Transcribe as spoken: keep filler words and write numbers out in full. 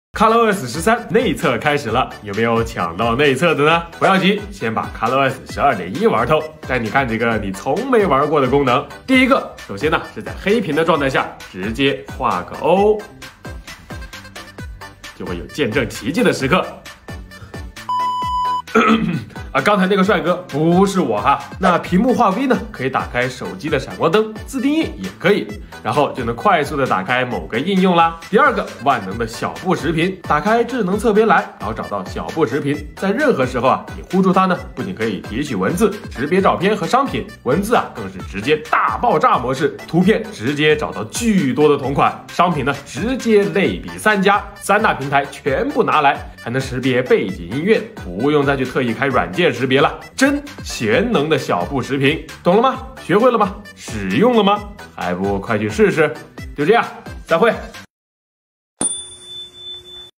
ColorOS 十三内测开始了，有没有抢到内测的呢？不要急，先把 ColorOS 十二点一玩透，带你看几个你从没玩过的功能。第一个，首先呢是在黑屏的状态下直接画个 O， 就会有见证奇迹的时刻。啊，刚才那个帅哥不是我哈。那屏幕画 V 呢，可以打开手机的闪光灯，自定义也可以，然后就能快速的打开某个应用啦。第二个，万能的小步时屏，打开智能侧边栏，然后找到小步时屏，在任何时候啊，你呼住它呢，不仅可以提取文字、识别照片和商品，文字啊更是直接大爆炸模式，图片直接找到巨多的同款，商品呢直接类比三家，三大平台全部拿来，还能识别背景音乐，不用再去特意开软件识别了，真全能的小步时屏，懂了吗？学会了吗？使用了吗？还不快去试试？就这样，再会。